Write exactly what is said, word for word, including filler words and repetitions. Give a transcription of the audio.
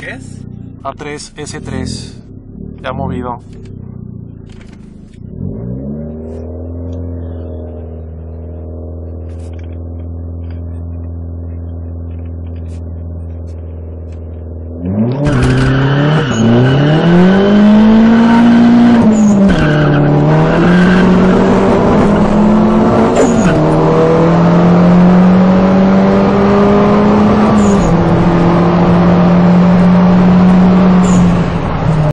¿Qué es? A tres S tres. Ya movido.